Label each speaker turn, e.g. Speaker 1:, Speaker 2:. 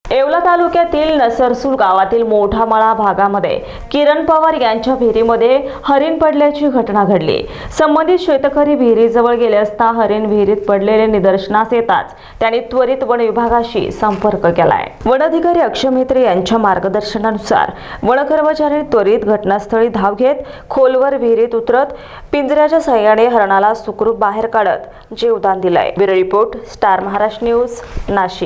Speaker 1: येवला तालुक्यातील नसरसूल गावातील मोठामळा भागामध्ये किरण पवार यांच्या विहिरीमध्ये हरिण पडल्याची घटना घडली। संबंधित शेतकरी विहिरीजवळ गेले असता हरिण विहिरीत पडलेले निदर्शनास येताच त्यांनी त्वरित वन विभागाशी संपर्क केलाय। वन अधिकारी अक्षय मेत्रे यांच्या मार्गदर्शनानुसार वन कर्मचारी त्वरित घटनास्थळी धाव घेत खोलवर विहिरीत उतरत पिंजऱ्याच्या सहाय्याने हरणाला सुखरूप बाहेर काढत जीवदान दिलंय। Bureau report, star Maharashtra news, Nashik.